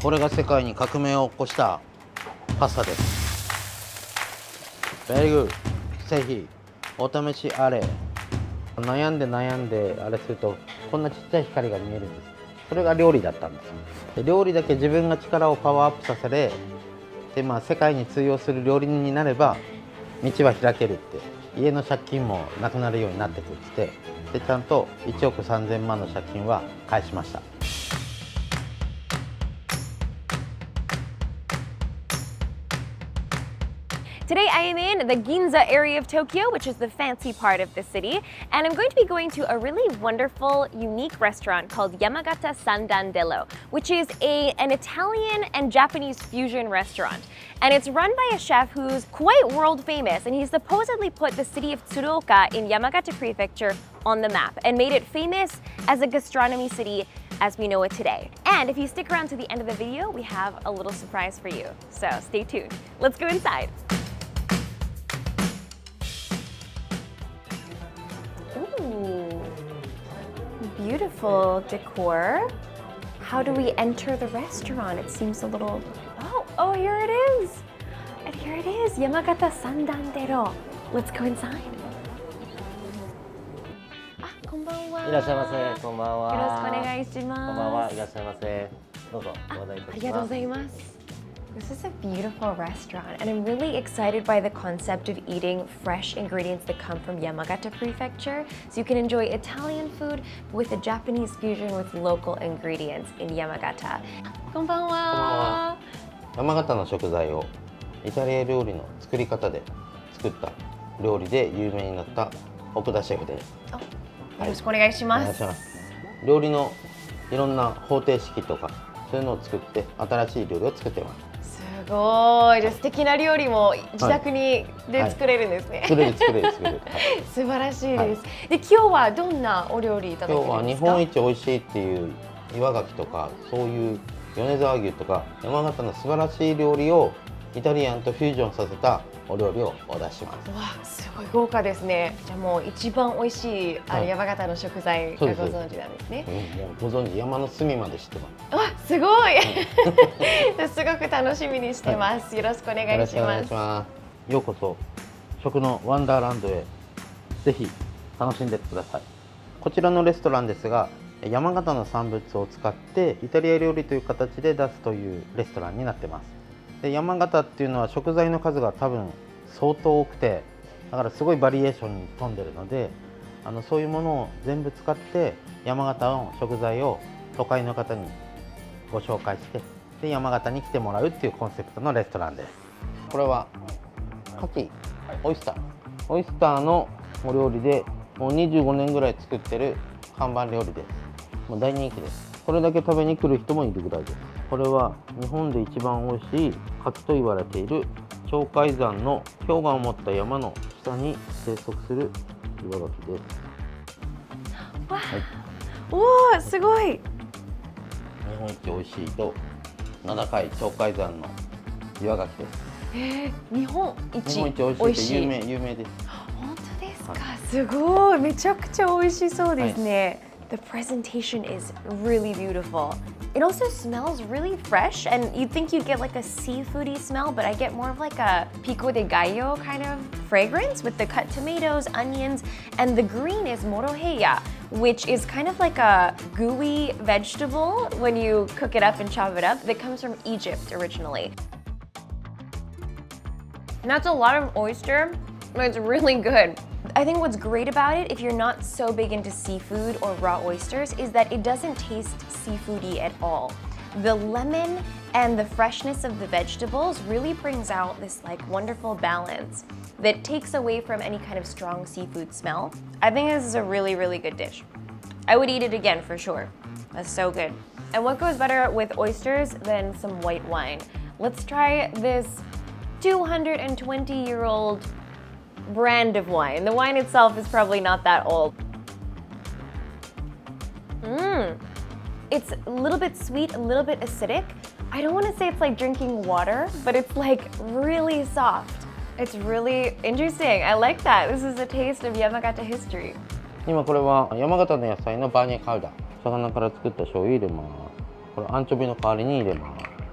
これが世界に革命を起こしたパスタです。Very good。ぜひお試しあれ。悩んであれするとこんなちっちゃい光が見えるんです。それが料理だったんです。で料理だけ自分が力をパワーアップさせて、で世界に通用する料理人になれば道は開けるって、家の借金もなくなるようになってくるって、でちゃんと1億3000万の借金は返しました。 Today I am in the Ginza area of Tokyo, which is the fancy part of the city, and I'm going to be going to a really wonderful, unique restaurant called Yamagata Sandandello, which is an Italian and Japanese fusion restaurant. And it's run by a chef who's quite world famous, and he supposedly put the city of Tsuruoka in Yamagata Prefecture on the map and made it famous as a gastronomy city as we know it today. And if you stick around to the end of the video, we have a little surprise for you. So stay tuned. Let's go inside. Ooh, beautiful decor. How do we enter the restaurant? It seems a little... Oh, here it is. And here it is, Yamagata Sandandello. Let's go inside. こんばんは。 いらっしゃいませ。こんばんは。 よろしくお願いします。 こんばんは。いらっしゃいませ。どうぞお願いいたします。 ありがとうございます。This is a beautiful restaurant, and I'm really excited by the concept of eating fresh ingredients that come from Yamagata Prefecture. So you can enjoy Italian food with a Japanese fusion with local ingredients in Yamagata. こんばんは。 山形の食材をイタリア料理の作り方で作った料理で有名になった奥田シェフです。 よろしくお願いします。 料理のいろんな方程式とかそういうのを作って新しい料理を作ってます。 すごい。じゃあ素敵な料理も自宅で作れるんですね。 作れる。 素晴らしいです。で今日はどんなお料理いただけるんですか？ 今日は日本一美味しいっていう岩牡蠣とかそういう米沢牛とか山形の素晴らしい料理をイタリアンとフュージョンさせたお料理をお出しします。 わ、すごい豪華ですね。じゃあもう一番美味しい山形の食材がご存知なんですね。 もうご存知、山の隅まで知ってます。 わ、すごい。すごく楽しみにしてます。よろしくお願いします。 ようこそ食のワンダーランドへぜひ楽しんでってください。こちらのレストランですが、山形の産物を使ってイタリア料理という形で出すというレストランになってます。で山形っていうのは食材の数が多分相当多くて、だからすごいバリエーションに富んでるので、そういうものを全部使って山形の食材を都会の方にご紹介して、で山形に来てもらうっていうコンセプトのレストランです。これは牡蠣、オイスターのお料理でもう25年ぐらい作ってる看板料理です。もう大人気です。これだけ食べに来る人もいるぐらいです。これは日本で一番美味しい牡蠣と言われている鳥海山の氷河を持った山の下に生息する岩牡蠣です。 わあ、おお、すごい。 日本一美味しいと名高い鳥海山の岩牡蠣です。 日本一美味しいって有名です。 本当ですか。すごい、めちゃくちゃ美味しそうですね。The presentation is really beautiful. It also smells really fresh, and you'd think you'd get like a seafoody smell, but I get more of like a pico de gallo kind of fragrance with the cut tomatoes, onions, and the green is moroheya, which is kind of like a gooey vegetable when you cook it up and chop it up that comes from Egypt originally. And that's a lot of oyster, but it's really good. I think what's great about it, if you're not so big into seafood or raw oysters, is that it doesn't taste seafoody at all. The lemon and the freshness of the vegetables really brings out this like wonderful balance that takes away from any kind of strong seafood smell. I think this is a really, really good dish. I would eat it again for sure. That's so good. And what goes better with oysters than some white wine? Let's try this 220-year-old brand of wine. The wine itself is probably not that old. It's a little bit sweet, a little bit acidic. I don't want to say it's like drinking water, but it's like really soft. It's really interesting. I like that. This is a taste of Yamagata history. 今これは山形の野菜のバーニャカウダ、魚から作った醤油入れます。これアンチョビの代わりに入れます。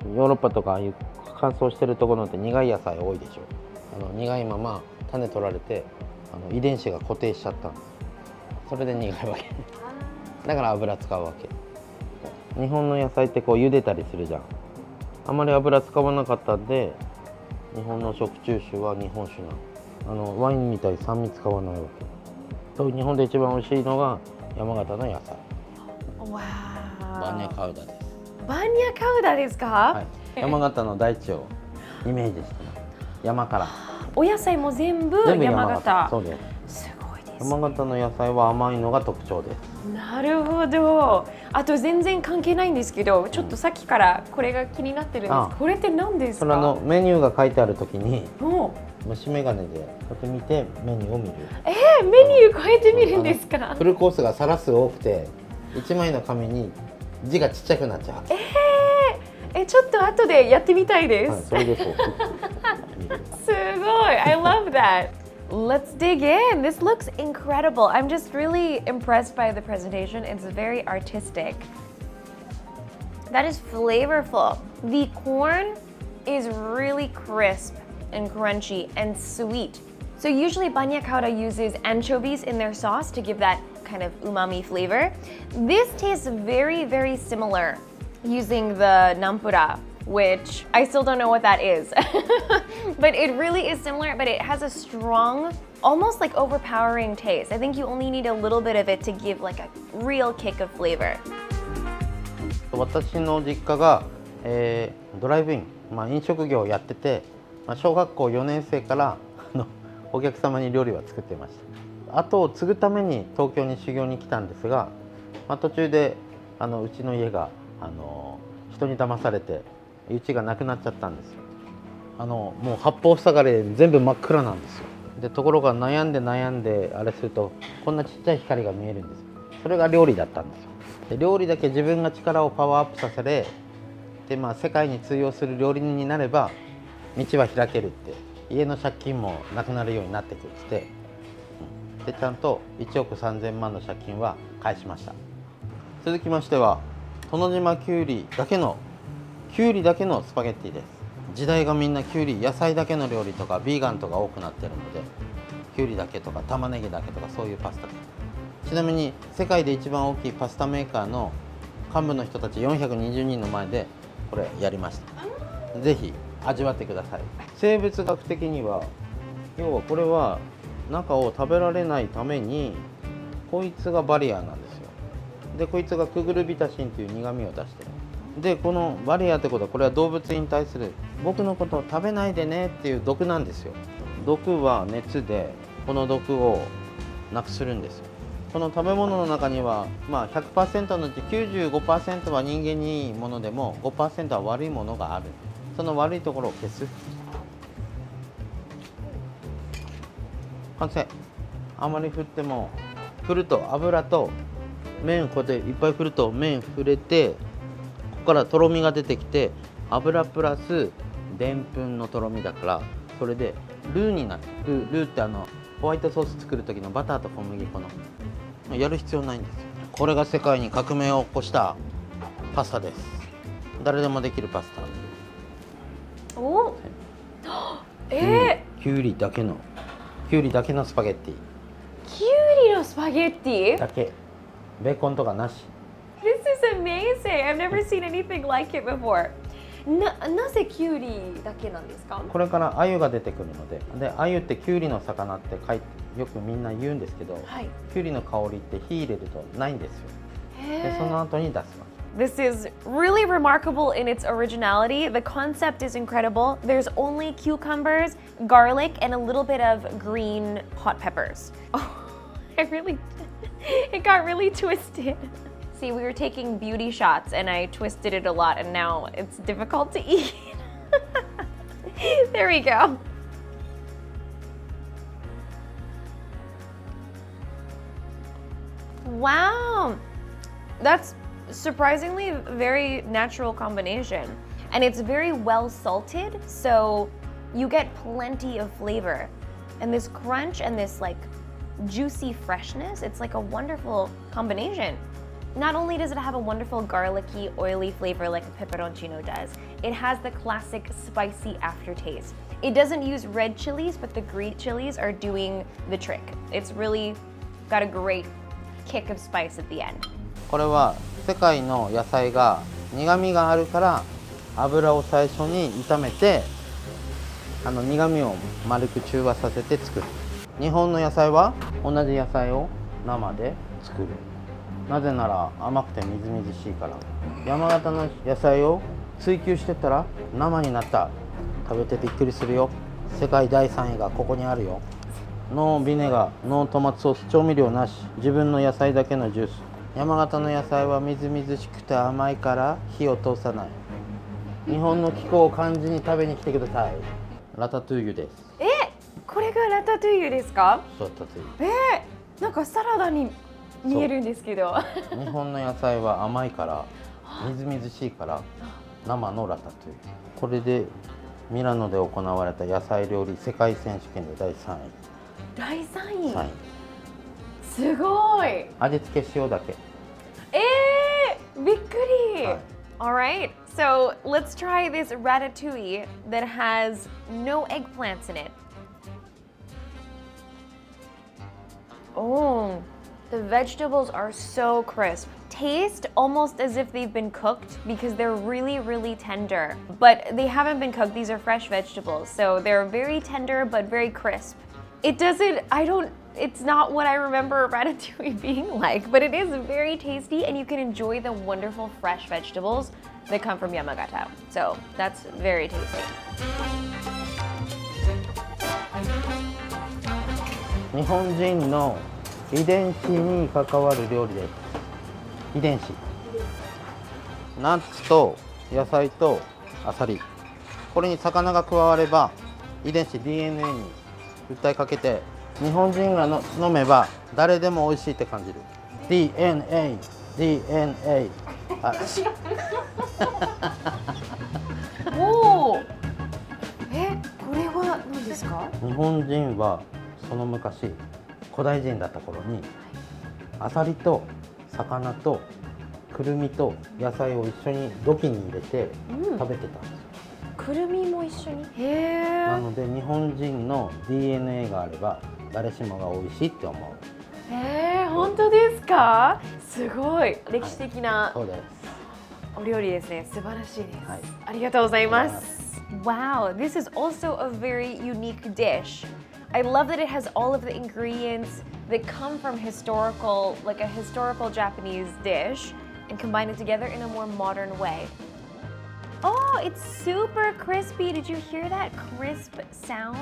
ヨーロッパとかああいう乾燥してるところって苦い野菜多いでしょ。苦いまま種取られて遺伝子が固定しちゃったの。それで苦いわけだから油使うわけ。日本の野菜ってこう茹でたりするじゃん。あまり油使わなかったんで、日本の食中酒は日本酒なの。ワインみたいに酸味使わないわけ。と日本で一番美味しいのが山形の野菜。 Wow. バーニャカウダです。 バーニャカウダですか？ はい、山形の大地をイメージしてます。山から。 お野菜も全部山形。 そうです。 すごいです。 山形の野菜は甘いのが特徴です。 なるほど。あと全然関係ないんですけど、ちょっとさっきからこれが気になってるんです。これって何ですか？ それメニューが書いてあるときにも虫眼鏡でこうやって見てメニューを見る。 メニュー変えてみるんですか？ フルコースがさら数多くて1枚の紙に字がちっちゃくなっちゃう。 ちょっと後でやってみたいです。 はい、それでそう。 すごい I love that. Let's dig in. This looks incredible. I'm just really impressed by the presentation. It's very artistic. That is flavorful. The corn is really crisp and crunchy and sweet. So usually Banya Kauda uses anchovies in their sauce to give that kind of umami flavor. This tastes very, very similar using the nampura, which I still don't know what that is. But it really is similar, but it has a strong, almost like overpowering taste. I think you only need a little bit of it to give like a real kick of flavor. 私の実家が、ドライブイン、飲食業をやってて、小学校4年生からお客様に料理は作ってました。後を継ぐために東京に修行に来たんですが、途中でうちの家が人に騙されてうちがなくなっちゃったんですよ。もう八方塞がりで全部真っ暗なんですよ。でところが悩んであれするとこんなちっちゃい光が見えるんですよ。それが料理だったんですよ。で料理だけ自分が力をパワーアップさせで、世界に通用する料理人になれば道は開けるって、家の借金もなくなるようになってくるって、でちゃんと1億3000万の借金は返しました。続きましては殿島きゅうりだけのスパゲッティです。時代がみんなきゅうり野菜だけの料理とかビーガンとか多くなってるので、きゅうりだけとか玉ねぎだけとかそういうパスタです。ちなみに世界で一番大きいパスタメーカーの幹部の人たち420人の前でこれやりました。ぜひ味わってください。生物学的には要はこれは中を食べられないためにこいつがバリアなんですよ。でこいつがクグルビタシンという苦味を出してる。でこのバリアってことはこれは動物に対する僕のことを食べないでねっていう毒なんですよ。毒は熱でこの毒をなくするんですよ。この食べ物の中には、100% のうち 95% は人間にいいものでも 5% は悪いものがある。その悪いところを消す。完成。あまり振っても振ると油と麺こうやっていっぱい振ると麺触れて、ここからとろみが出てきて油プラスでんぷんのとろみだから、それでルーになる。ルーってホワイトソース作る時のバターと小麦粉のやる必要ないんですよ。これが世界に革命を起こしたパスタです。誰でもできるパスタ。 おきゅうりだけのスパゲッティ。 きゅうりのスパゲッティだけ。ベーコンとかなし。 This is amazing. I've never seen anything like it before. なぜきゅうりだけなんですか？ これから鮎が出てくるので、鮎ってきゅうりの魚ってよくみんな言うんですけど、きゅうりの香りって火入れるとないんですよ。でその後に出すわけ。 This is really remarkable in its originality. The concept is incredible. There's only cucumbers, garlic, and a little bit of green hot peppers. Oh, it got really twisted. See, we were taking beauty shots and I twisted it a lot and now it's difficult to eat. There we go. Wow, that's surprisingly a very natural combination. And it's very well salted, so you get plenty of flavor. And this crunch and this like juicy freshness, it's like a wonderful combination. not only does it have a wonderful garlicky, oily flavor like a pepperoncino does, it has the classic spicy aftertaste. It doesn't use red chilies, but the green chilies are doing the trick. It's really got a great kick of spice at the end. これは世界の野菜が苦味があるから油を最初に炒めて苦味を丸く中和させて作る。日本の野菜は同じ野菜を生で作る。なぜなら甘くてみずみずしいから。山形の野菜を追求してったら生になった。食べてびっくりするよ。世界第3位がここにあるよ。ノービネガー、ノートマトソース、調味料なし、自分の野菜だけのジュース。山形の野菜はみずみずしくて甘いから火を通さない。日本の気候を感じに食べに来てください。ラタトゥイユです。 これがラタトゥイユですか？ そう、ラタトゥイユ。 なんかサラダに見えるんですけど。 日本の野菜は甘いからみずみずしいから生のラタトゥイユ。これでミラノで行われた野菜料理世界選手権で第3位。 第3位。 3位。 すごい。 味付け塩だけ。 びっくり。Alright, so let's try this ratatouille that has no eggplants in it. Oh, the vegetables are so crisp. Taste almost as if they've been cooked because they're really, really tender. But they haven't been cooked, these are fresh vegetables. So they're very tender but very crisp. It's not what I remember ratatouille being like, but it is very tasty and you can enjoy the wonderful fresh vegetables that come from Yamagata. So that's very tasty. 日本人の遺伝子に関わる料理です。遺伝子。ナッツと野菜とアサリ。これに魚が加われば遺伝子 DNA に訴えかけて日本人が飲めば誰でも美味しいって感じる。DNA。 おお。これは何ですか？ 日本人はその昔古代人だった頃にアサリと魚とくるみと野菜を一緒に土器に入れて食べてたんですよ。 くるみも一緒に。 なので日本人の DNA があれば誰しもが美味しいって思う。 本当ですか？すごい歴史的なお料理ですね。素晴らしいです。ありがとうございます。Wow, this is also a very unique dish. I love that it has all of the ingredients that come from like a historical Japanese dish and combine it together in a more modern way. Oh, it's super crispy. Did you hear that crisp sound?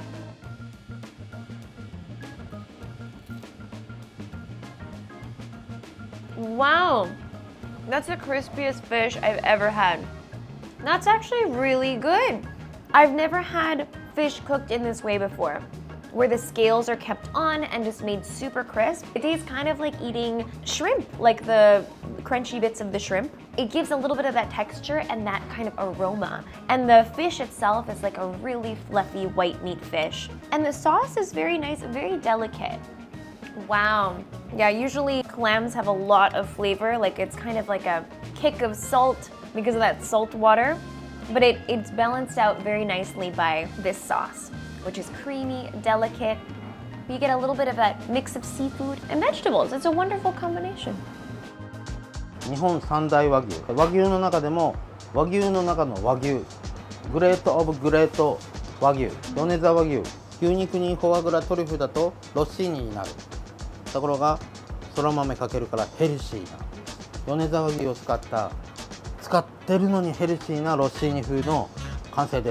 Wow, that's the crispiest fish I've ever had. That's actually really good. I've never had fish cooked in this way before, where the scales are kept on and just made super crisp. It tastes kind of like eating shrimp, like the crunchy bits of the shrimp. It gives a little bit of that texture and that kind of aroma. And the fish itself is like a really fluffy white meat fish. And the sauce is very nice, very delicate. Wow. Yeah, usually clams have a lot of flavor, like it's kind of like a kick of salt because of that salt water. But it's balanced out very nicely by this sauce, which is creamy, delicate. You get a little bit of that mix of seafood and vegetables. It's a wonderful combination. 日本三大和牛。和牛の中でも和牛の中の和牛。グレートオブグレート和牛。米沢和牛。牛肉にフォアグラトリュフだとロッシーニになる。ところがそら豆かけるからヘルシーな。米沢和牛を使ってるのにヘルシーなロッシーニ風の完成です。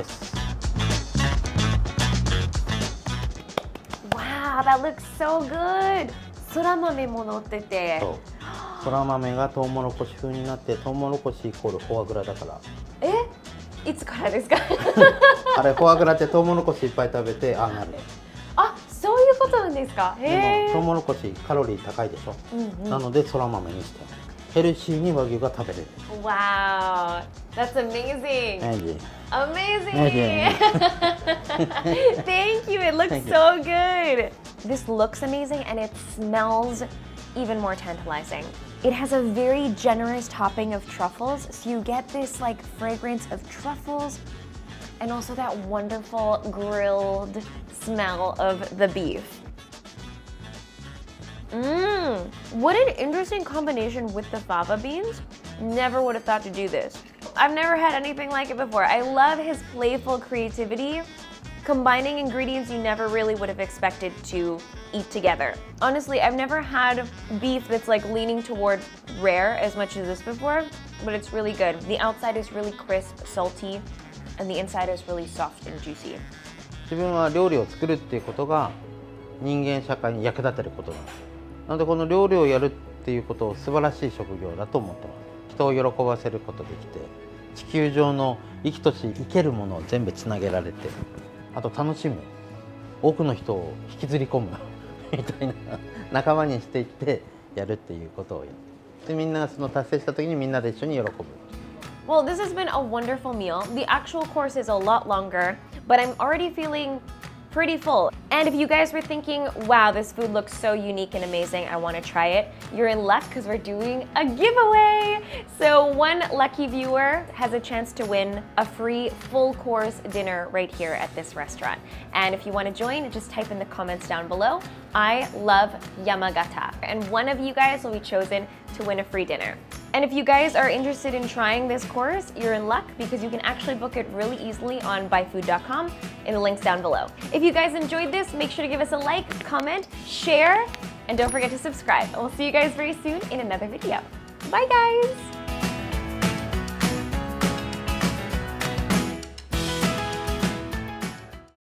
Wow, that looks so good. そら豆も乗ってて。 そら豆がトウモロコシ風になってトウモロコシイコールフォアグラだから。 いつからですか？ あれフォアグラってトウモロコシいっぱい食べてああなる。 そういうことなんですか？ でもトウモロコシカロリー高いでしょ。なのでそら豆にしてヘルシーに和牛が食べれる。 Wow, that's amazing. Amazing. Thank you. It looks so good. This looks amazing and it smells even more tantalizing. It has a very generous topping of truffles, so you get this like fragrance of truffles and also that wonderful grilled smell of the beef. What an interesting combination with the fava beans. Never would have thought to do this. I've never had anything like it before. I love his playful creativity, combining ingredients you never really would have expected to eat together. Honestly, I've never had beef that's like leaning toward rare as much as this before, but it's really good. The outside is really crisp, salty, and the inside is really soft and juicy. 自分は料理を作るっていうことが人間社会に役立てることなんです。なのでこの料理をやるっていうことを素晴らしい職業だと思ってます。人を喜ばせることできて、地球上の生きとし生けるものを全部つなげられて、あと楽しむ、多くの人を引きずり込むみたいな仲間にしていってやるっていうことをやって、みんながその達成した時にみんなで一緒に喜ぶ。 Well, this has been a wonderful meal. The actual course is a lot longer, but I'm already feeling pretty full. And if you guys were thinking, wow, this food looks so unique and amazing, I want to try it, you're in luck because we're doing a giveaway. So one lucky viewer has a chance to win a free full course dinner right here at this restaurant. And if you want to join, just type in the comments down below, I love Yamagata. And one of you guys will be chosen to win a free dinner. And if you guys are interested in trying this course, you're in luck because you can actually book it really easily on buyfood.com in the links down below. If you guys enjoyed this, make sure to give us a like, comment, share, and don't forget to subscribe. And we'll see you guys very soon in another video. Bye guys!